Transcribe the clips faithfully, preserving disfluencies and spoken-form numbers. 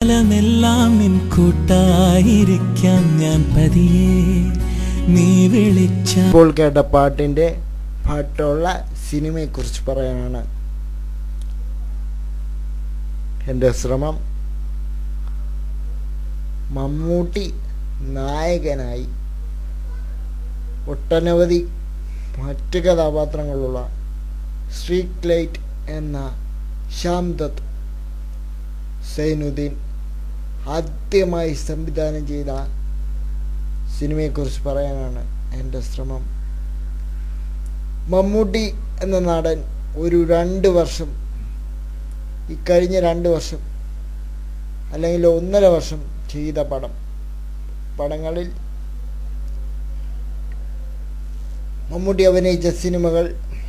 കാലമെല്ലാം നിൻ കൂട്ടായിരിക്കാം ഞാൻ പതിയെ നീ വിളിച്ച. ഇപ്പോൾ കേട്ട പാട്ടിൻ്റെ പാട്ടുള്ള സിനിമയെക്കുറിച്ച് പറയാനാണ് എൻ്റെ ശ്രമം. മമ്മൂട്ടി നായകനായി ഒട്ടനവധി മറ്റ് കഥാപാത്രങ്ങളുള്ള സ്ട്രീറ്റ് ലൈറ്റ് എന്ന ശ്യാം ദത്ത് സൈനുദ്ദീൻ ആദ്യമായി സംവിധാനം ചെയ്ത സിനിമയെക്കുറിച്ച് പറയാനാണ് എൻ്റെ ശ്രമം. മമ്മൂട്ടി എന്ന നടൻ ഒരു രണ്ട് വർഷം ഇക്കഴിഞ്ഞ രണ്ട് വർഷം അല്ലെങ്കിൽ ഒന്നര വർഷം ചെയ്ത പടം പടങ്ങളിൽ മമ്മൂട്ടി അഭിനയിച്ച സിനിമകൾ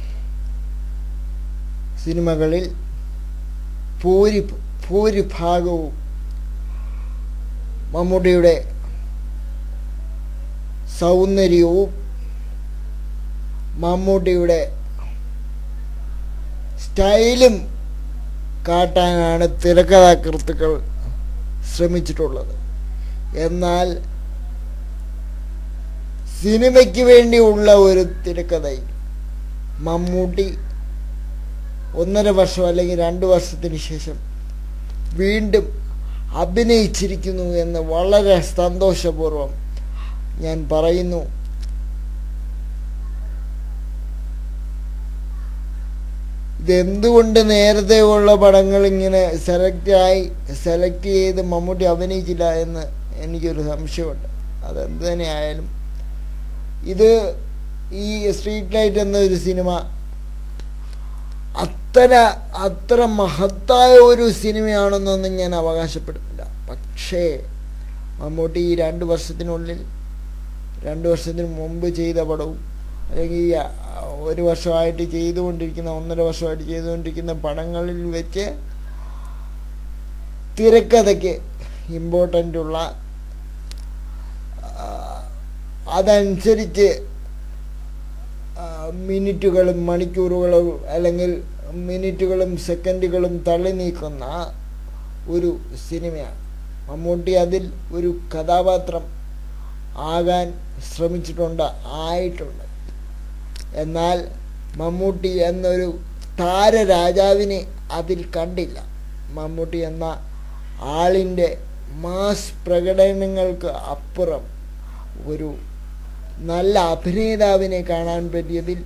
സിനിമകളിൽ ഭൂരി ഭൂരിഭാഗവും മമ്മൂട്ടിയുടെ സൗന്ദര്യവും മമ്മൂട്ടിയുടെ സ്റ്റൈലും കാട്ടാനാണ് തിരക്കഥാകൃത്തുക്കൾ ശ്രമിച്ചിട്ടുള്ളത്. എന്നാൽ സിനിമയ്ക്ക് വേണ്ടിയുള്ള ഒരു തിരക്കഥയിൽ മമ്മൂട്ടി ഒന്നര വർഷം അല്ലെങ്കിൽ രണ്ട് വർഷത്തിന് ശേഷം വീണ്ടും അഭിനയിച്ചിരിക്കുന്നു എന്ന് വളരെ സന്തോഷപൂർവ്വം ഞാൻ പറയുന്നു. ഇതെന്തുകൊണ്ട് നേരത്തെ ഉള്ള പടങ്ങൾ ഇങ്ങനെ സെലക്ട് ആയി സെലക്ട് ചെയ്ത് മമ്മൂട്ടി അഭിനയിച്ചില്ല എന്ന് എനിക്കൊരു സംശയമുണ്ട്. അതെന്ത് തന്നെ ആയാലും ഇത് ഈ സ്ട്രീറ്റ് ലൈറ്റ് എന്നൊരു സിനിമ അത്ര അത്ര മഹത്തായ ഒരു സിനിമയാണെന്നൊന്നും ഞാൻ അവകാശപ്പെടുന്നില്ല. പക്ഷേ മമ്മൂട്ടി ഈ രണ്ട് വർഷത്തിനുള്ളിൽ രണ്ട് വർഷത്തിന് മുമ്പ് ചെയ്ത പടവും അല്ലെങ്കിൽ ഒരു വർഷമായിട്ട് ചെയ്തുകൊണ്ടിരിക്കുന്ന ഒന്നര വർഷമായിട്ട് ചെയ്തുകൊണ്ടിരിക്കുന്ന പടങ്ങളിൽ വെച്ച് തിരക്കഥയ്ക്ക് ഇമ്പോർട്ടൻ്റ് ഉള്ള അതനുസരിച്ച് മിനിറ്റുകളും മണിക്കൂറുകളും അല്ലെങ്കിൽ മിനിറ്റുകളും സെക്കൻഡുകളും തള്ളി നീക്കുന്ന ഒരു സിനിമയാണ്. മമ്മൂട്ടി അതിൽ ഒരു കഥാപാത്രം ആകാൻ ശ്രമിച്ചിട്ടുണ്ട്, ആയിട്ടുണ്ട്. എന്നാൽ മമ്മൂട്ടി എന്നൊരു താരരാജാവിനെ അതിൽ കണ്ടില്ല. മമ്മൂട്ടി എന്ന ആളിൻ്റെ മാസ് പ്രകടനങ്ങൾക്ക് അപ്പുറം ഒരു നല്ല അഭിനേതാവിനെ കാണാൻ പറ്റിയതിൽ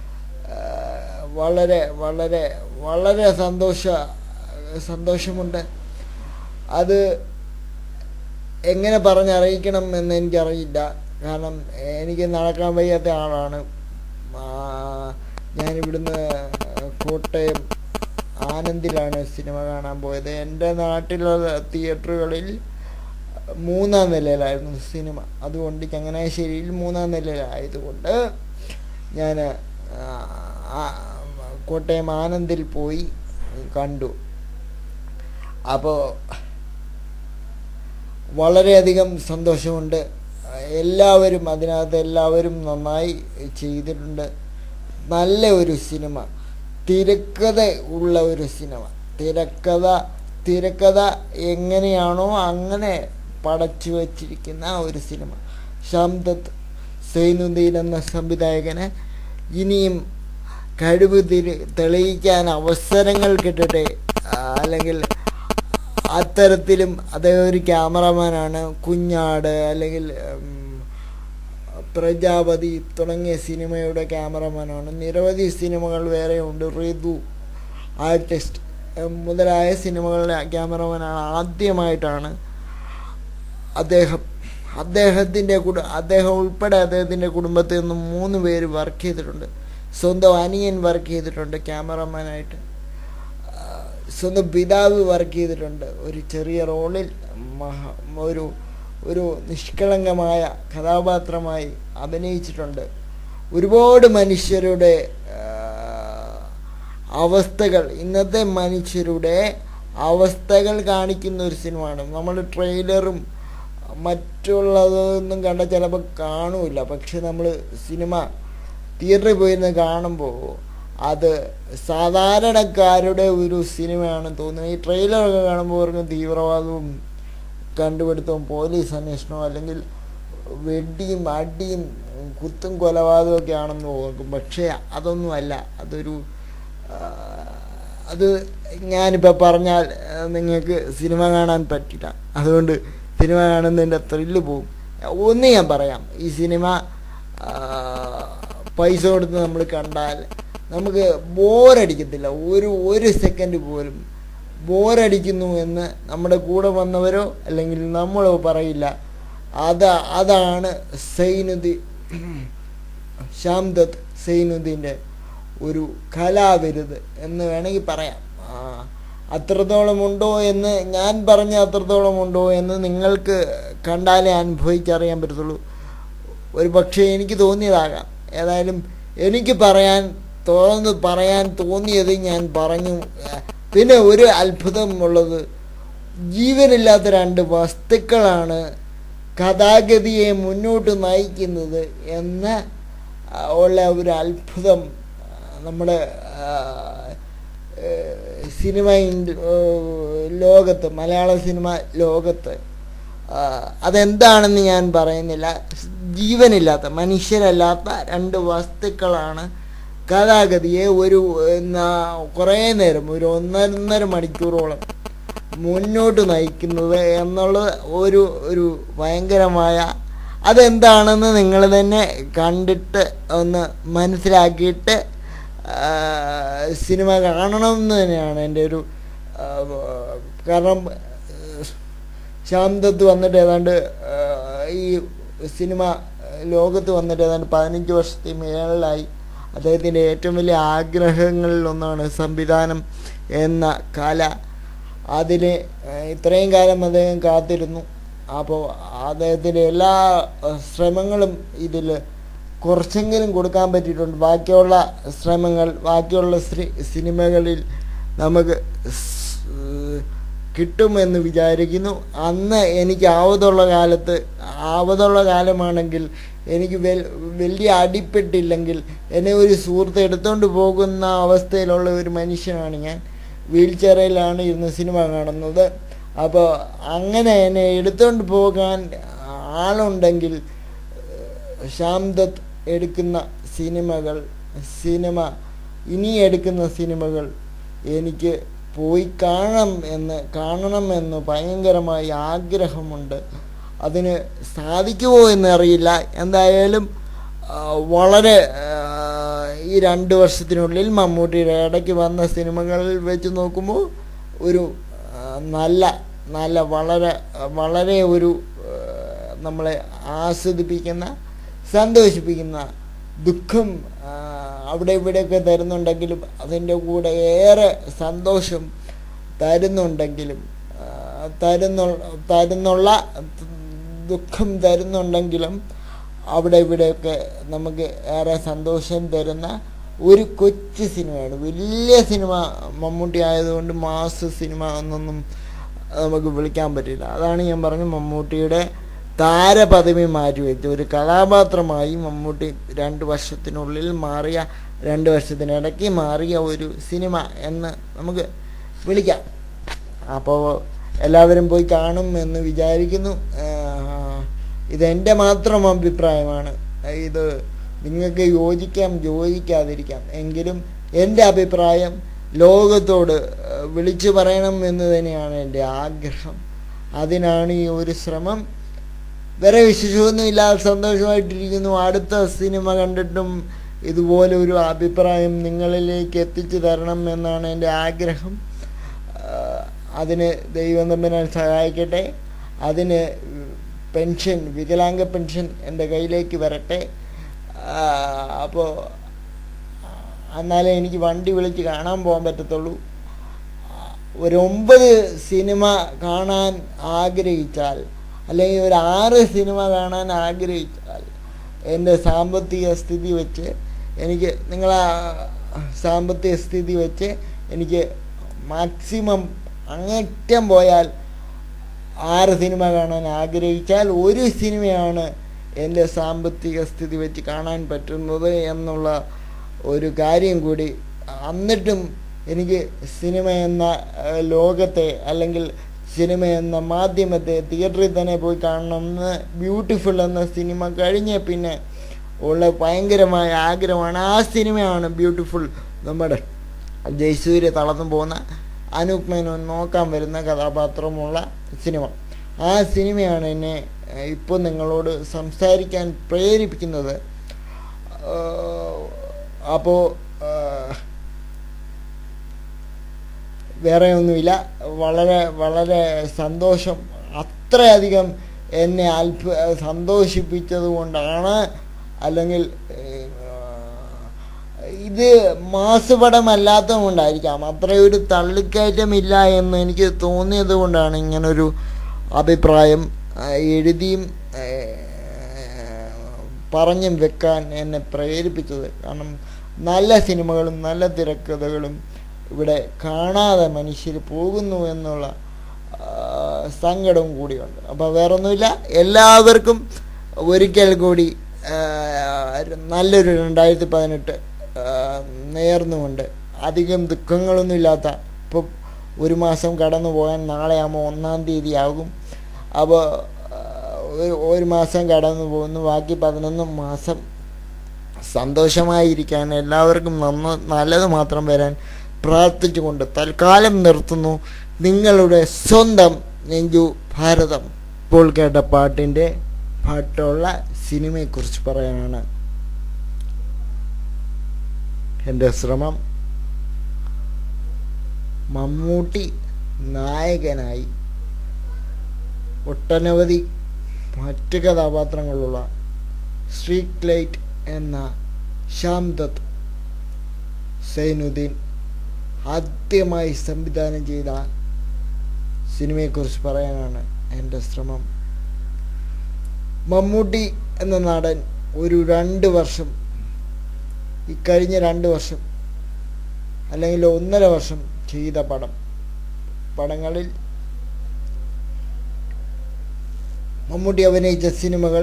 വളരെ വളരെ വളരെ സന്തോഷ സന്തോഷമുണ്ട്. അത് എങ്ങനെ പറഞ്ഞറിയിക്കണം എന്ന് എനിക്കറിയില്ല. കാരണം എനിക്ക് നടക്കാൻ വയ്യാത്ത ആളാണ്. ഞാനിവിടുന്ന് കോട്ടയം ആനന്ദിലാണ് സിനിമ കാണാൻ പോയത്. എൻ്റെ നാട്ടിലുള്ള തിയേറ്ററുകളിൽ മൂന്നാം നിലയിലായിരുന്നു സിനിമ. അതുകൊണ്ട് ചങ്ങനാശ്ശേരിയിൽ മൂന്നാം നിലയിലായതുകൊണ്ട് ഞാൻ കോട്ടയം ആനന്ദിൽ പോയി കണ്ടു. അപ്പോൾ വളരെയധികം സന്തോഷമുണ്ട്. എല്ലാവരും അതിനകത്ത് എല്ലാവരും നന്നായി ചെയ്തിട്ടുണ്ട്. നല്ല ഒരു സിനിമ, തിരക്കഥ ഉള്ള ഒരു സിനിമ. തിരക്കഥ തിരക്കഥ എങ്ങനെയാണോ അങ്ങനെ പടച്ചു വച്ചിരിക്കുന്ന ഒരു സിനിമ. ശ്യാം ദത്ത് സൈനുദ്ദീൻ എന്ന സംവിധായകന് ഇനിയും കഴിവ് തിരി തെളിയിക്കാൻ അവസരങ്ങൾ കിട്ടട്ടെ. അല്ലെങ്കിൽ അത്തരത്തിലും അദ്ദേഹം ഒരു ക്യാമറമാനാണ്. കുഞ്ഞാട് അല്ലെങ്കിൽ പ്രജാപതി തുടങ്ങിയ സിനിമയുടെ ക്യാമറമാനാണ്. നിരവധി സിനിമകൾ വേറെയുണ്ട്. ഋതു, ആർട്ടിസ്റ്റ് മുതലായ സിനിമകളിലെ ക്യാമറമാനാണ്. ആദ്യമായിട്ടാണ് അദ്ദേഹം അദ്ദേഹത്തിൻ്റെ കുട അദ്ദേഹം ഉൾപ്പെടെ അദ്ദേഹത്തിൻ്റെ കുടുംബത്തിൽ നിന്ന് മൂന്ന് പേര് വർക്ക് ചെയ്തിട്ടുണ്ട്. സ്വന്തം അനിയൻ വർക്ക് ചെയ്തിട്ടുണ്ട് ക്യാമറമാനായിട്ട്. സ്വന്തം പിതാവ് വർക്ക് ചെയ്തിട്ടുണ്ട് ഒരു ചെറിയ റോളിൽ. മഹാ ഒരു ഒരു നിഷ്കളങ്കമായ കഥാപാത്രമായി അഭിനയിച്ചിട്ടുണ്ട്. ഒരുപാട് മനുഷ്യരുടെ അവസ്ഥകൾ, ഇന്നത്തെ മനുഷ്യരുടെ അവസ്ഥകൾ കാണിക്കുന്ന ഒരു സിനിമയാണ്. നമ്മൾ ട്രെയിലറും മറ്റുള്ളതൊന്നും കണ്ട ചിലപ്പോൾ കാണൂല. പക്ഷെ നമ്മൾ സിനിമ തിയേറ്ററിൽ പോയിരുന്ന് കാണുമ്പോൾ അത് സാധാരണക്കാരുടെ ഒരു സിനിമയാണെന്ന് തോന്നുന്നത്. ഈ ട്രെയിലറൊക്കെ കാണുമ്പോൾ അവർക്ക് തീവ്രവാദവും കണ്ടുപിടുത്തവും പോലീസ് അന്വേഷണവും അല്ലെങ്കിൽ വെടിയും അടിയും കുത്തും കൊലപാതകവും ഒക്കെ ആണെന്ന് ഓർക്കും. പക്ഷേ അതൊന്നുമല്ല. അതൊരു അത് ഞാനിപ്പോൾ പറഞ്ഞാൽ നിങ്ങൾക്ക് സിനിമ കാണാൻ പറ്റില്ല. അതുകൊണ്ട് സിനിമ കാണുന്നതിൻ്റെ ത്രില്ല് പോവും. ഒന്ന് ഞാൻ പറയാം, ഈ സിനിമ പൈസ കൊടുത്ത് നമ്മൾ കണ്ടാൽ നമുക്ക് ബോറടിക്കത്തില്ല. ഒരു ഒരു സെക്കൻഡ് പോലും ബോറടിക്കുന്നു എന്ന് നമ്മുടെ കൂടെ വന്നവരോ അല്ലെങ്കിൽ നമ്മളോ പറയില്ല. അതാ അതാണ് സൈനുദ്ദീൻ ശ്യാംദത്ത് സൈനുദ്ദീൻ്റെ ഒരു കലാവിരുത് എന്ന് വേണമെങ്കിൽ പറയാം. അത്രത്തോളം ഉണ്ടോ എന്ന് ഞാൻ പറഞ്ഞ അത്രത്തോളം ഉണ്ടോ എന്ന് നിങ്ങൾക്ക് കണ്ടാലേ അനുഭവിച്ചറിയാൻ പറ്റത്തുള്ളൂ. ഒരു പക്ഷേ എനിക്ക് തോന്നിയതാകാം. ഏതായാലും എനിക്ക് പറയാൻ തുറന്ന് പറയാൻ തോന്നിയത് ഞാൻ പറഞ്ഞു. പിന്നെ ഒരു അത്ഭുതം ഉള്ളത്, ജീവനില്ലാത്ത രണ്ട് വസ്തുക്കളാണ് കഥാഗതിയെ മുന്നോട്ട് നയിക്കുന്നത് എന്ന് ഉള്ള ഒരു അത്ഭുതം നമ്മുടെ സിനിമ ലോകത്ത്, മലയാള സിനിമ ലോകത്ത് അതെന്താണെന്ന് ഞാൻ പറയുന്നില്ല. ജീവനില്ലാത്ത മനുഷ്യരല്ലാത്ത രണ്ട് വസ്തുക്കളാണ് കഥാഗതിയെ ഒരു കുറേ നേരം, ഒരു ഒന്നൊന്നര മണിക്കൂറോളം മുന്നോട്ട് നയിക്കുന്നത് എന്നുള്ളത് ഒരു ഒരു ഭയങ്കരമായ, അതെന്താണെന്ന് നിങ്ങൾ തന്നെ കണ്ടിട്ട് ഒന്ന് മനസ്സിലാക്കിയിട്ട് സിനിമ കാണണം എന്ന് തന്നെയാണ് എൻ്റെ ഒരു. കാരണം ശ്യാംദത്ത് വന്നിട്ട് ഏതാണ്ട് ഈ സിനിമ ലോകത്ത് വന്നിട്ട് ഏതാണ്ട് പതിനഞ്ച് വർഷത്തെ മേളിലായി. അദ്ദേഹത്തിൻ്റെ ഏറ്റവും വലിയ ആഗ്രഹങ്ങളിലൊന്നാണ് സംവിധാനം എന്ന കല. അതിന് ഇത്രയും കാലം അദ്ദേഹം കാത്തിരുന്നു. അപ്പോൾ അദ്ദേഹത്തിൻ്റെ എല്ലാ ശ്രമങ്ങളും ഇതിൽ കുറച്ചെങ്കിലും കൊടുക്കാൻ പറ്റിയിട്ടുണ്ട്. ബാക്കിയുള്ള ശ്രമങ്ങൾ ബാക്കിയുള്ള സിനിമകളിൽ നമുക്ക് കിട്ടുമെന്ന് വിചാരിക്കുന്നു. അന്ന് എനിക്ക് ആവതുള്ള കാലത്ത്, ആവതുള്ള കാലമാണെങ്കിൽ എനിക്ക് വലിയ അടിപ്പെട്ടില്ലെങ്കിൽ എന്നെ ഒരു സുഹൃത്ത് എടുത്തുകൊണ്ട് പോകുന്ന അവസ്ഥയിലുള്ള ഒരു മനുഷ്യനാണ് ഞാൻ. വീൽ ചെയറിലാണ് ഇരുന്ന് സിനിമ കാണുന്നത്. അപ്പോൾ അങ്ങനെ എന്നെ എടുത്തുകൊണ്ട് പോകാൻ ആളുണ്ടെങ്കിൽ ശ്യാംദത്ത് എടുക്കുന്ന സിനിമകൾ സിനിമ ഇനി എടുക്കുന്ന സിനിമകൾ എനിക്ക് പോയി കാണണം എന്ന് കാണണമെന്ന് ഭയങ്കരമായി ആഗ്രഹമുണ്ട്. അതിന് സാധിക്കുമോ എന്നറിയില്ല. എന്തായാലും വളരെ ഈ രണ്ട് വർഷത്തിനുള്ളിൽ മമ്മൂട്ടിയുടെ ഇടയ്ക്ക് വന്ന സിനിമകളിൽ വെച്ച് നോക്കുമ്പോൾ ഒരു നല്ല നല്ല വളരെ വളരെ ഒരു നമ്മളെ ആസ്വദിപ്പിക്കുന്ന, സന്തോഷിപ്പിക്കുന്ന, ദുഃഖം അവിടെ ഇവിടെയൊക്കെ തരുന്നുണ്ടെങ്കിലും അതിൻ്റെ കൂടെ ഏറെ സന്തോഷം തരുന്നുണ്ടെങ്കിലും തരുന്നു തരുന്നുള്ള ദുഃഖം തരുന്നുണ്ടെങ്കിലും അവിടെ ഇവിടെയൊക്കെ നമുക്ക് ഏറെ സന്തോഷം തരുന്ന ഒരു കൊച്ചു സിനിമയാണ്. വലിയ സിനിമ മമ്മൂട്ടി ആയതുകൊണ്ട് മാസ് സിനിമ എന്നൊന്നും നമുക്ക് വിളിക്കാൻ പറ്റില്ല. അതാണ് ഞാൻ പറഞ്ഞു, മമ്മൂട്ടിയുടെ താരപദവി മാറ്റിവെച്ച് ഒരു കഥാപാത്രമായി മമ്മൂട്ടി രണ്ട് വർഷത്തിനുള്ളിൽ മാറിയ, രണ്ട് വർഷത്തിനിടയ്ക്ക് മാറിയ ഒരു സിനിമ എന്ന് നമുക്ക് വിളിക്കാം. അപ്പോൾ എല്ലാവരും പോയി കാണും എന്ന് വിചാരിക്കുന്നു. ഇതെൻ്റെ മാത്രം അഭിപ്രായമാണ്. ഇത് നിങ്ങൾക്ക് യോജിക്കാം യോജിക്കാതിരിക്കാം, എങ്കിലും എൻ്റെ അഭിപ്രായം ലോകത്തോട് വിളിച്ചു പറയണം എന്ന് തന്നെയാണ് എൻ്റെ ആഗ്രഹം. അതിനാണ് ഈ ഒരു ശ്രമം. വേറെ വിശേഷമൊന്നും ഇല്ലാതെ സന്തോഷമായിട്ടിരിക്കുന്നു. അടുത്ത സിനിമ കണ്ടിട്ടും ഇതുപോലെ ഒരു അഭിപ്രായം നിങ്ങളിലേക്ക് എത്തിച്ചു തരണം എന്നാണ് എൻ്റെ ആഗ്രഹം. അതിന് ദൈവം തമ്പുരാൻ സഹായിക്കട്ടെ. അതിന് പെൻഷൻ, വികലാംഗ പെൻഷൻ എൻ്റെ കയ്യിലേക്ക് വരട്ടെ. അപ്പോൾ എന്നാലേ എനിക്ക് വണ്ടി വിളിച്ച് കാണാൻ പോകാൻ പറ്റത്തുള്ളൂ. ഒരു ഒമ്പത് സിനിമ കാണാൻ ആഗ്രഹിച്ചാൽ, അല്ലെങ്കിൽ ഒരു ആറ് സിനിമ കാണാൻ ആഗ്രഹിച്ചാൽ, എൻ്റെ സാമ്പത്തിക സ്ഥിതി വെച്ച് എനിക്ക്, നിങ്ങളെ സാമ്പത്തിക സ്ഥിതി വെച്ച് എനിക്ക് മാക്സിമം അങ്ങേറ്റം പോയാൽ ആറ് സിനിമ കാണാൻ ആഗ്രഹിച്ചാൽ ഒരു സിനിമയാണ് എൻ്റെ സാമ്പത്തിക സ്ഥിതി വെച്ച് കാണാൻ പറ്റുന്നത് എന്നുള്ള ഒരു കാര്യം കൂടി എന്നിട്ടും എനിക്ക് സിനിമ എന്ന ലോകത്തെ അല്ലെങ്കിൽ സിനിമ എന്ന മാധ്യമത്തെ തിയേറ്ററിൽ തന്നെ പോയി കാണണമെന്ന് ബ്യൂട്ടിഫുൾ എന്ന സിനിമ കഴിഞ്ഞ പിന്നെ ഉള്ള ഭയങ്കരമായ ആഗ്രഹമാണ്. ആ സിനിമയാണ് ബ്യൂട്ടിഫുൾ. നമ്മുടെ ജയസൂര്യ തളർന്നു പോകുന്ന അനൂപ് മേനോൻ നോക്കാൻ വരുന്ന കഥാപാത്രമുള്ള സിനിമ. ആ സിനിമയാണ് എന്നെ ഇപ്പോൾ നിങ്ങളോട് സംസാരിക്കാൻ പ്രേരിപ്പിക്കുന്നത്. അപ്പോൾ വേറെ ഒന്നുമില്ല, വളരെ വളരെ സന്തോഷം. അത്രയധികം എന്നെ അത്ഭു സന്തോഷിപ്പിച്ചത് കൊണ്ടാണ്, അല്ലെങ്കിൽ ഇത് മാസപടമല്ലാത്തത് കൊണ്ടായിരിക്കാം അത്രയൊരു തള്ളിക്കയറ്റമില്ല എന്ന് എനിക്ക് തോന്നിയത് കൊണ്ടാണ് ഇങ്ങനൊരു അഭിപ്രായം എഴുതിയും പറഞ്ഞും വെക്കാൻ എന്നെ പ്രേരിപ്പിച്ചത്. കാരണം നല്ല സിനിമകളും നല്ല തിരക്കഥകളും ഇവിടെ കാണാതെ മനുഷ്യർ പോകുന്നു എന്നുള്ള സങ്കടവും കൂടിയുണ്ട്. അപ്പോൾ വേറൊന്നുമില്ല, എല്ലാവർക്കും ഒരിക്കൽ കൂടി നല്ലൊരു രണ്ടായിരത്തി പതിനെട്ട് നേർന്നുകൊണ്ട് അധികം ദുഃഖങ്ങളൊന്നും ഇല്ലാത്ത, ഇപ്പോൾ ഒരു മാസം കടന്നു പോകാൻ നാളെ ആകുമ്പോൾ ഒന്നാം തീയതി ആകും. അപ്പോൾ ഒരു മാസം കടന്നു പോകുന്നു, ബാക്കി പതിനൊന്ന് മാസം സന്തോഷമായിരിക്കാൻ എല്ലാവർക്കും നന്ന നല്ലത് മാത്രം വരാൻ പ്രാർത്ഥിച്ചുകൊണ്ട് തൽക്കാലം നിർത്തുന്നു. നിങ്ങളുടെ സ്വന്തം നെഞ്ചു ഭാരതം. ഇപ്പോൾ കേട്ട പാട്ടിൻ്റെ പാട്ടുള്ള സിനിമയെക്കുറിച്ച് പറയാനാണ് എൻ്റെ ശ്രമം. മമ്മൂട്ടി നായകനായി ഒട്ടനവധി മറ്റ് കഥാപാത്രങ്ങളുള്ള സ്ട്രീറ്റ് ലൈറ്റ് എന്ന ശ്യാം ദത്ത് സൈനുദ്ദീൻ ആദ്യമായി സംവിധാനം ചെയ്ത സിനിമയെക്കുറിച്ച് പറയാനാണ് എൻ്റെ ശ്രമം. മമ്മൂട്ടി എന്ന നടൻ ഒരു രണ്ട് വർഷം ഇക്കഴിഞ്ഞ രണ്ട് വർഷം അല്ലെങ്കിൽ ഒന്നര വർഷം ചെയ്ത പടം പടങ്ങളിൽ മമ്മൂട്ടി അഭിനയിച്ച സിനിമകൾ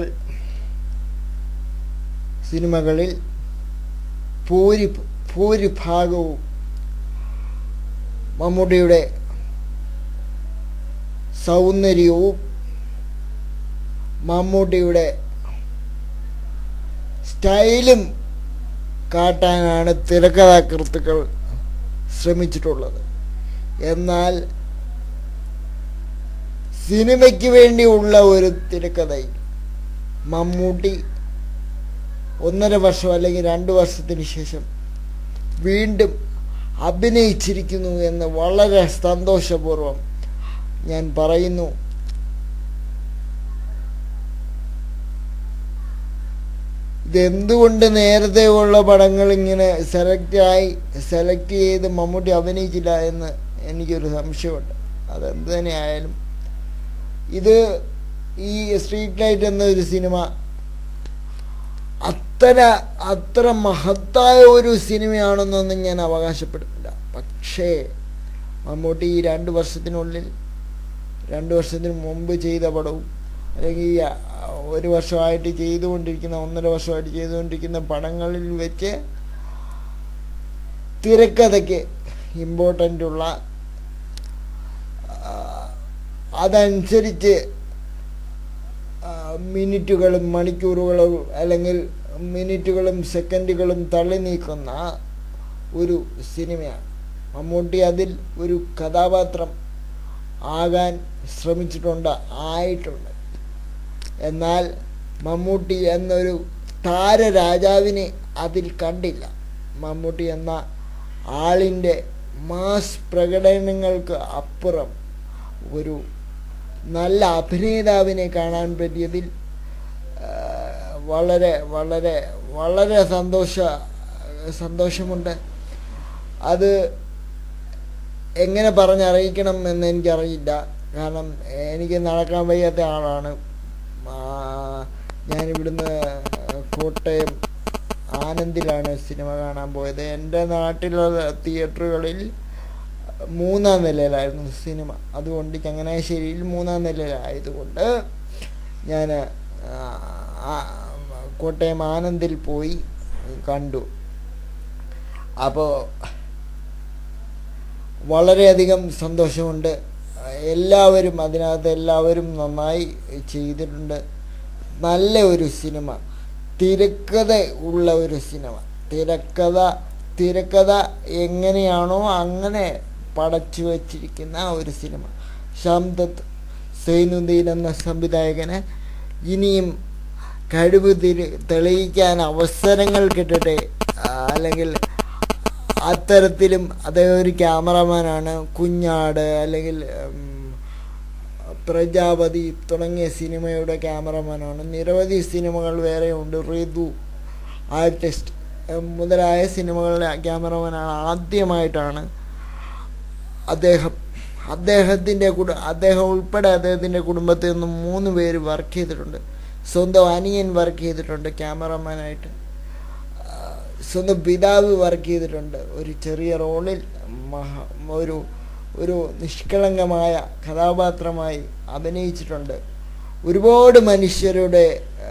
സിനിമകളിൽ ഭൂരി ഭൂരിഭാഗവും മമ്മൂട്ടിയുടെ സൗന്ദര്യവും മമ്മൂട്ടിയുടെ സ്റ്റൈലും കാട്ടാനാണ് തിരക്കഥാകൃത്തുക്കൾ ശ്രമിച്ചിട്ടുള്ളത്. എന്നാൽ സിനിമയ്ക്ക് വേണ്ടിയുള്ള ഒരു തിരക്കഥയിൽ മമ്മൂട്ടി ഒന്നര വർഷം അല്ലെങ്കിൽ രണ്ട് വർഷത്തിന് ശേഷം വീണ്ടും അഭിനയിച്ചിരിക്കുന്നു എന്ന് വളരെ സന്തോഷപൂർവ്വം ഞാൻ പറയുന്നു. ഇതെന്തുകൊണ്ട് നേരത്തെ ഉള്ള പടങ്ങൾ ഇങ്ങനെ സെലക്ട് ആയി സെലക്ട് ചെയ്ത് മമ്മൂട്ടി അഭിനയിച്ചില്ല എന്ന് എനിക്കൊരു സംശയമുണ്ട്. അതെന്ത് തന്നെ ആയാലും ഇത് ഈ സ്ട്രീറ്റ് ലൈറ്റ് എന്നൊരു സിനിമ അത്ര അത്ര മഹത്തായ ഒരു സിനിമയാണെന്നൊന്നും ഞാൻ അവകാശപ്പെടുന്നില്ല. പക്ഷേ മമ്മൂട്ടി ഈ രണ്ട് വർഷത്തിനുള്ളിൽ രണ്ട് വർഷത്തിന് മുമ്പ് ചെയ്ത പടവും അല്ലെങ്കിൽ ഒരു വർഷമായിട്ട് ചെയ്തുകൊണ്ടിരിക്കുന്ന ഒന്നര വർഷമായിട്ട് ചെയ്തുകൊണ്ടിരിക്കുന്ന പടങ്ങളിൽ വെച്ച് തിരക്കഥയ്ക്ക് ഇമ്പോർട്ടൻ്റ് ഉള്ള അതനുസരിച്ച് മിനിറ്റുകളും മണിക്കൂറുകളും അല്ലെങ്കിൽ മിനിറ്റുകളും സെക്കൻഡുകളും തള്ളി നീക്കുന്ന ഒരു സിനിമയാണ്. മമ്മൂട്ടി അതിൽ ഒരു കഥാപാത്രം ആകാൻ ശ്രമിച്ചിട്ടുണ്ട്, ആയിട്ടുണ്ട്. എന്നാൽ മമ്മൂട്ടി എന്നൊരു താരരാജാവിനെ അതിൽ കണ്ടില്ല. മമ്മൂട്ടി എന്ന ആളിൻ്റെ മാസ് പ്രകടനങ്ങൾക്ക് അപ്പുറം ഒരു നല്ല അഭിനേതാവിനെ കാണാൻ പറ്റിയതിൽ വളരെ വളരെ വളരെ സന്തോഷ സന്തോഷമുണ്ട്. അത് എങ്ങനെ പറഞ്ഞറിയിക്കണം എന്ന് എനിക്കറിയില്ല. കാരണം എനിക്ക് നടക്കാൻ വയ്യാത്ത ആളാണ്. ഞാനിവിടുന്ന് കോട്ടയം ആനന്ദിലാണ് സിനിമ കാണാൻ പോയത്. എൻ്റെ നാട്ടിലുള്ള തിയേറ്ററുകളിൽ മൂന്നാം നിലയിലായിരുന്നു സിനിമ. അതുകൊണ്ട് ചങ്ങനാശ്ശേരിയിൽ മൂന്നാം നിലയിലായതുകൊണ്ട് ഞാൻ കോട്ടയം ആനന്ദിൽ പോയി കണ്ടു. അപ്പോൾ വളരെയധികം സന്തോഷമുണ്ട്. എല്ലാവരും അതിനകത്ത് എല്ലാവരും നന്നായി ചെയ്തിട്ടുണ്ട്. നല്ല ഒരു സിനിമ, തിരക്കഥ ഉള്ള ഒരു സിനിമ. തിരക്കഥ തിരക്കഥ എങ്ങനെയാണോ അങ്ങനെ പടച്ചു വച്ചിരിക്കുന്ന ഒരു സിനിമ. ഷംദത്ത് സൈനുദ്ദീൻ എന്ന സംവിധായകന് ഇനിയും കഴിവ് തിരി തെളിയിക്കാൻ അവസരങ്ങൾ കിട്ടട്ടെ. അല്ലെങ്കിൽ അത്തരത്തിലും അദ്ദേഹം ഒരു ക്യാമറമാനാണ്. കുഞ്ഞാട് അല്ലെങ്കിൽ പ്രജാപതി തുടങ്ങിയ സിനിമയുടെ ക്യാമറമാനാണ്. നിരവധി സിനിമകൾ വേറെയുണ്ട്. ഋതു, ആർട്ടിസ്റ്റ് മുതലായ സിനിമകളുടെ ക്യാമറമാനാണ്. ആദ്യമായിട്ടാണ് അദ്ദേഹം അദ്ദേഹത്തിൻ്റെ കുടു അദ്ദേഹം ഉൾപ്പെടെ അദ്ദേഹത്തിൻ്റെ കുടുംബത്തിൽ നിന്ന് മൂന്ന് പേര് വർക്ക് ചെയ്തിട്ടുണ്ട്. സ്വന്തം അനിയൻ വർക്ക് ചെയ്തിട്ടുണ്ട് ക്യാമറമാനായിട്ട്. സ്വന്തം പിതാവ് വർക്ക് ചെയ്തിട്ടുണ്ട് ഒരു ചെറിയ റോളിൽ. മഹാ ഒരു ഒരു നിഷ്കളങ്കമായ കഥാപാത്രമായി അഭിനയിച്ചിട്ടുണ്ട്. ഒരുപാട് മനുഷ്യരുടെ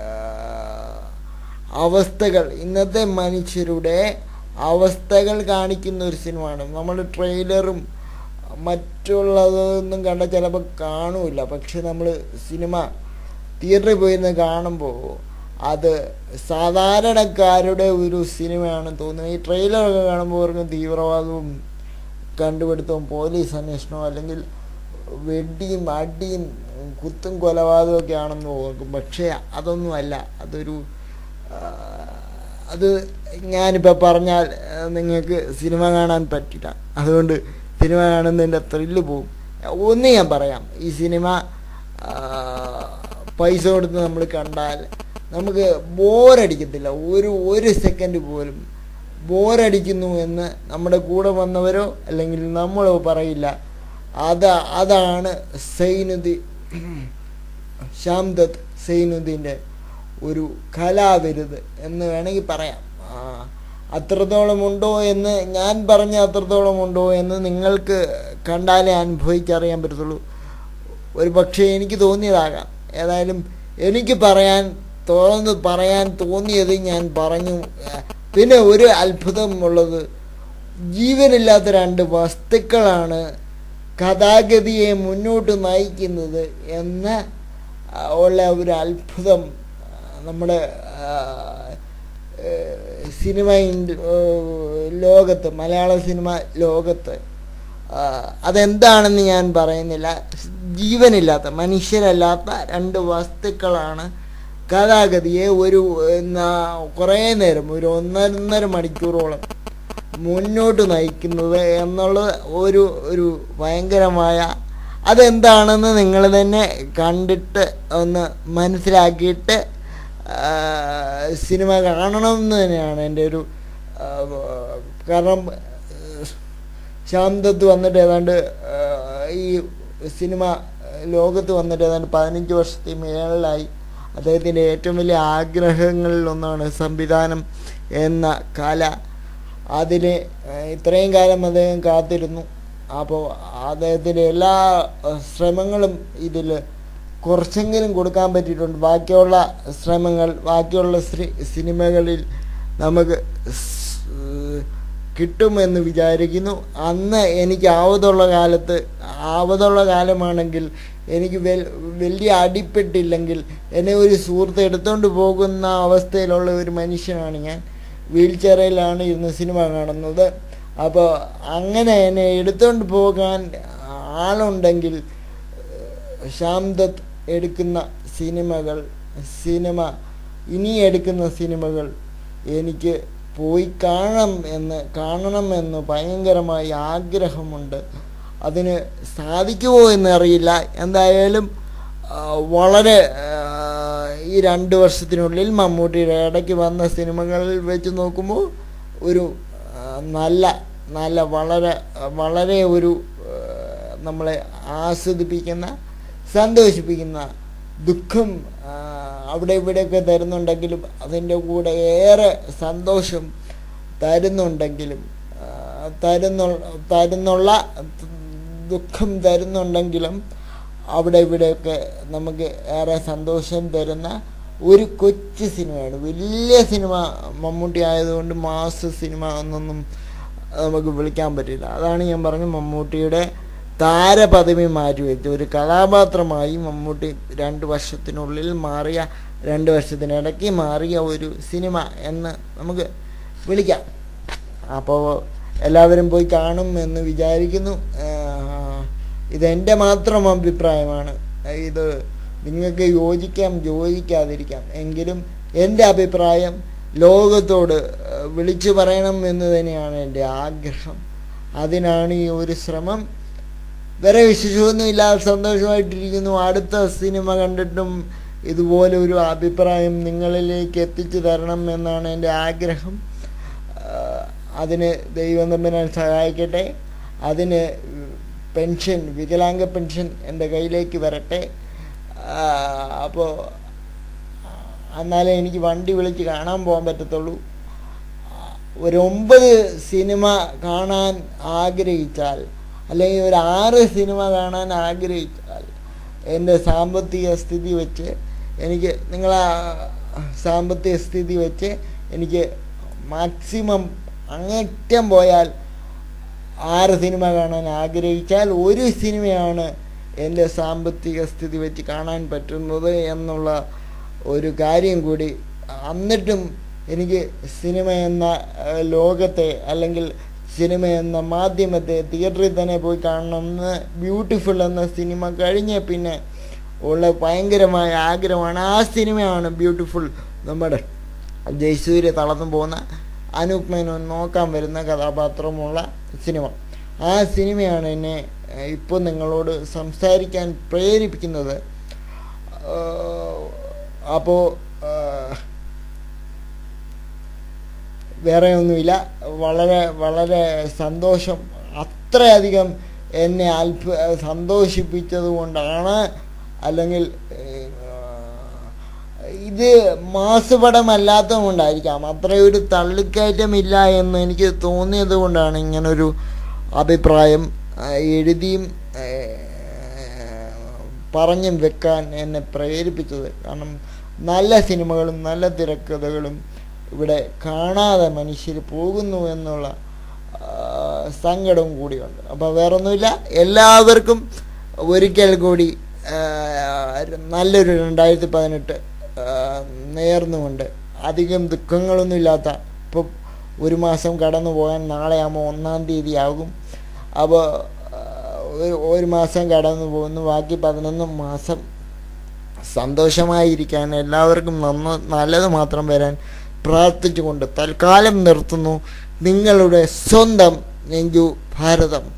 അവസ്ഥകൾ, ഇന്നത്തെ മനുഷ്യരുടെ അവസ്ഥകൾ കാണിക്കുന്ന ഒരു സിനിമയാണ്. നമ്മൾ ട്രെയിലറും മറ്റുള്ളതൊന്നും കണ്ട ചിലപ്പോൾ കാണൂല. പക്ഷെ നമ്മൾ സിനിമ തിയേറ്ററിൽ പോയിരുന്ന് കാണുമ്പോൾ അത് സാധാരണക്കാരുടെ ഒരു സിനിമയാണെന്ന് തോന്നുന്നത്. ഈ ട്രെയിലറൊക്കെ കാണുമ്പോൾ അവർക്ക് തീവ്രവാദവും കണ്ടുപിടുത്തവും പോലീസ് അന്വേഷണവും അല്ലെങ്കിൽ വെടിയും അടിയും കുത്തും കൊലപാതകവും ഒക്കെ ആണെന്ന് നോക്കും. പക്ഷേ അതൊന്നുമല്ല. അതൊരു അത് ഞാനിപ്പോൾ പറഞ്ഞാൽ നിങ്ങൾക്ക് സിനിമ കാണാൻ പറ്റില്ല. അതുകൊണ്ട് സിനിമ കാണുന്നതിൻ്റെ ത്രില്ല് പോവും. ഒന്ന് ഞാൻ പറയാം, ഈ സിനിമ പൈസ കൊടുത്ത് നമ്മൾ കണ്ടാൽ നമുക്ക് ബോറടിക്കത്തില്ല. ഒരു ഒരു സെക്കൻഡ് പോലും ബോറടിക്കുന്നു എന്ന് നമ്മുടെ കൂടെ വന്നവരോ അല്ലെങ്കിൽ നമ്മളോ പറയില്ല. അത് അതാണ് സൈനുദ്ദീൻ ഷംദത്ത് സൈനുദ്ദീൻ്റെ ഒരു കലാവിരുത് എന്ന് വേണമെങ്കിൽ പറയാം. അത്രത്തോളം ഉണ്ടോ എന്ന് ഞാൻ പറഞ്ഞ അത്രത്തോളം ഉണ്ടോ എന്ന് നിങ്ങൾക്ക് കണ്ടാലേ അനുഭവിച്ചറിയാൻ പറ്റത്തുള്ളൂ. ഒരു പക്ഷേ എനിക്ക് തോന്നിയതാകാം. ഏതായാലും എനിക്ക് പറയാൻ തുറന്ന് പറയാൻ തോന്നിയത് ഞാൻ പറഞ്ഞു. പിന്നെ ഒരു അത്ഭുതമുള്ളത്, ജീവനില്ലാത്ത രണ്ട് വസ്തുക്കളാണ് കഥാഗതിയെ മുന്നോട്ട് നയിക്കുന്നത് എന്ന ഉള്ള ഒരു അത്ഭുതം നമ്മുടെ സിനിമ ലോകത്ത്, മലയാള സിനിമ ലോകത്ത് അതെന്താണെന്ന് ഞാൻ പറയുന്നില്ല. ജീവനില്ലാത്ത, മനുഷ്യരല്ലാത്ത രണ്ട് വസ്തുക്കളാണ് കഥാഗതിയെ ഒരു കുറേ നേരം, ഒരു ഒന്നൊന്നര മണിക്കൂറോളം മുന്നോട്ട് നയിക്കുന്നത് എന്നുള്ളത് ഒരു ഒരു ഭയങ്കരമായ, അതെന്താണെന്ന് നിങ്ങൾ തന്നെ കണ്ടിട്ട് ഒന്ന് മനസ്സിലാക്കിയിട്ട് സിനിമ കാണണമെന്ന് തന്നെയാണ് എൻ്റെ ഒരു. കാരണം ഷംദത്ത് വന്നിട്ട് ഏതാണ്ട് ഈ സിനിമ ലോകത്ത് വന്നിട്ട് ഏതാണ്ട് പതിനഞ്ച് വർഷത്തെ മേളിലായി. അദ്ദേഹത്തിൻ്റെ ഏറ്റവും വലിയ ആഗ്രഹങ്ങളിലൊന്നാണ് സംവിധാനം എന്ന കല. അതിന് ഇത്രയും കാലം അദ്ദേഹം കാത്തിരുന്നു. അപ്പോൾ അദ്ദേഹത്തിൻ്റെ എല്ലാ ശ്രമങ്ങളും ഇതിൽ കുറച്ചെങ്കിലും കൊടുക്കാൻ പറ്റിയിട്ടുണ്ട്. ബാക്കിയുള്ള ശ്രമങ്ങൾ ബാക്കിയുള്ള സിനിമകളിൽ നമുക്ക് കിട്ടുമെന്ന് വിചാരിക്കുന്നു. അന്ന് എനിക്ക് ആവതുള്ള കാലത്ത് ആവതുള്ള കാലമാണെങ്കിൽ എനിക്ക് വലിയ അടിപ്പെട്ടില്ലെങ്കിൽ എന്നെ ഒരു സുഹൃത്ത് എടുത്തുകൊണ്ട് പോകുന്ന അവസ്ഥയിലുള്ള ഒരു മനുഷ്യനാണ് ഞാൻ. വീൽ ചെയറിലാണ് ഇരുന്ന് സിനിമ കാണുന്നത്. അപ്പോൾ അങ്ങനെ എന്നെ എടുത്തുകൊണ്ട് പോകാൻ ആളുണ്ടെങ്കിൽ ഷംദത്ത് എടുക്കുന്ന സിനിമകൾ സിനിമ ഇനി എടുക്കുന്ന സിനിമകൾ എനിക്ക് പോയി കാണണം എന്ന് കാണണമെന്ന് ഭയങ്കരമായി ആഗ്രഹമുണ്ട്. അതിന് സാധിക്കുമോ എന്നറിയില്ല. എന്തായാലും വളരെ ഈ രണ്ട് വർഷത്തിനുള്ളിൽ മമ്മൂട്ടിയുടെ ഇടയ്ക്ക് വന്ന സിനിമകളിൽ വെച്ച് നോക്കുമ്പോൾ ഒരു നല്ല നല്ല വളരെ വളരെ ഒരു നമ്മളെ ആസ്വദിപ്പിക്കുന്ന, സന്തോഷിപ്പിക്കുന്ന, ദുഃഖം അവിടെ ഇവിടെയൊക്കെ തരുന്നുണ്ടെങ്കിലും അതിൻ്റെ കൂടെ ഏറെ സന്തോഷം തരുന്നുണ്ടെങ്കിലും തരുന്നു തരുന്നുള്ള ദുഃഖം തരുന്നുണ്ടെങ്കിലും അവിടെ ഇവിടെയൊക്കെ നമുക്ക് ഏറെ സന്തോഷം തരുന്ന ഒരു കൊച്ചു സിനിമയാണ്. വലിയ സിനിമ മമ്മൂട്ടി ആയതുകൊണ്ട് മാസ് സിനിമ എന്നൊന്നും നമുക്ക് വിളിക്കാൻ പറ്റില്ല. അതാണ് ഞാൻ പറഞ്ഞത്, മമ്മൂട്ടിയുടെ താരപദവി മാറ്റിവെച്ചു. ഒരു കഥാപാത്രമായി മമ്മൂട്ടി രണ്ട് വർഷത്തിനുള്ളിൽ മാറിയ, രണ്ട് വർഷത്തിനിടയ്ക്ക് മാറിയ ഒരു സിനിമ എന്ന് നമുക്ക് വിളിക്കാം. അപ്പോൾ എല്ലാവരും പോയി കാണും എന്ന് വിചാരിക്കുന്നു. ഇതെൻ്റെ മാത്രം അഭിപ്രായമാണ്. ഇത് നിങ്ങൾക്ക് യോജിക്കാം യോജിക്കാതിരിക്കാം, എങ്കിലും എൻ്റെ അഭിപ്രായം ലോകത്തോട് വിളിച്ചു പറയണം എന്ന് തന്നെയാണ് എൻ്റെ ആഗ്രഹം. അതിനാണ് ഈ ഒരു ശ്രമം. വേറെ വിശേഷമൊന്നും ഇല്ലാതെ സന്തോഷമായിട്ടിരിക്കുന്നു. അടുത്ത സിനിമ കണ്ടിട്ടും ഇതുപോലെ ഒരു അഭിപ്രായം നിങ്ങളിലേക്ക് എത്തിച്ചു തരണം എന്നാണ് എൻ്റെ ആഗ്രഹം. അതിന് ദൈവം തമ്പുരാൻ സഹായിക്കട്ടെ. അതിന് പെൻഷൻ, വികലാംഗ പെൻഷൻ എൻ്റെ കയ്യിലേക്ക് വരട്ടെ. അപ്പോൾ എന്നാലേ എനിക്ക് വണ്ടി വിളിച്ച് കാണാൻ പോകാൻ പറ്റത്തുള്ളൂ. ഒരു ഒമ്പത് സിനിമ കാണാൻ ആഗ്രഹിച്ചാൽ, അല്ലെങ്കിൽ ഒരു ആറ് സിനിമ കാണാൻ ആഗ്രഹിച്ചാൽ, എൻ്റെ സാമ്പത്തിക സ്ഥിതി വെച്ച് എനിക്ക്, നിങ്ങളെ സാമ്പത്തിക സ്ഥിതി വെച്ച് എനിക്ക് മാക്സിമം അങ്ങേറ്റം പോയാൽ ആറ് സിനിമ കാണാൻ ആഗ്രഹിച്ചാൽ ഒരു സിനിമയാണ് എൻ്റെ സാമ്പത്തിക സ്ഥിതി വെച്ച് കാണാൻ പറ്റുന്നത് എന്നുള്ള ഒരു കാര്യം കൂടി. എന്നിട്ടും എനിക്ക് സിനിമ എന്ന ലോകത്തെ, അല്ലെങ്കിൽ സിനിമ എന്ന മാധ്യമത്തെ തിയേറ്ററിൽ തന്നെ പോയി കാണണമെന്ന്, ബ്യൂട്ടിഫുൾ എന്ന സിനിമ കഴിഞ്ഞ പിന്നെ ഉള്ള ഭയങ്കരമായ ആഗ്രഹമാണ്. ആ സിനിമയാണ് ബ്യൂട്ടിഫുൾ. നമ്മുടെ ജയസൂര്യ തളർന്നു പോകുന്ന അനൂപ് മേനോൻ നോക്കാൻ വരുന്ന കഥാപാത്രമുള്ള സിനിമ. ആ സിനിമയാണ് എന്നെ ഇപ്പോൾ നിങ്ങളോട് സംസാരിക്കാൻ പ്രേരിപ്പിക്കുന്നത്. അപ്പോൾ വേറെ ഒന്നുമില്ല, വളരെ വളരെ സന്തോഷം. അത്രയധികം എന്നെ അത്ഭു സന്തോഷിപ്പിച്ചത് കൊണ്ടാണ്, അല്ലെങ്കിൽ ഇത് മാസപടമല്ലാത്തത് കൊണ്ടായിരിക്കാം, അത്രയൊരു തള്ളിക്കയറ്റമില്ല എന്ന് എനിക്ക് തോന്നിയത് കൊണ്ടാണ് ഇങ്ങനൊരു അഭിപ്രായം എഴുതിയും പറഞ്ഞും വെക്കാൻ എന്നെ പ്രേരിപ്പിച്ചത്. കാരണം നല്ല സിനിമകളും നല്ല തിരക്കഥകളും ഇവിടെ കാണാതെ മനുഷ്യർ പോകുന്നു എന്നുള്ള സങ്കടവും കൂടിയുണ്ട്. അപ്പോൾ വേറൊന്നുമില്ല, എല്ലാവർക്കും ഒരിക്കൽ കൂടി നല്ലൊരു രണ്ടായിരത്തി പതിനെട്ട് നേർന്നുകൊണ്ട്, അധികം ദുഃഖങ്ങളൊന്നുമില്ലാത്ത, ഇപ്പോൾ ഒരു മാസം കടന്നു പോകാൻ നാളെ ആകുമ്പോൾ ഒന്നാം തീയതി ആകും. അപ്പോൾ ഒരു മാസം കടന്നു പോകുന്നു, ബാക്കി പതിനൊന്ന് മാസം സന്തോഷമായിരിക്കാൻ, എല്ലാവർക്കും നന്ന നല്ലത് മാത്രം വരാൻ പ്രാർത്ഥിച്ചുകൊണ്ട് തൽക്കാലം നിർത്തുന്നു. നിങ്ങളുടെ സ്വന്തം നെഞ്ചു ഭാരതം.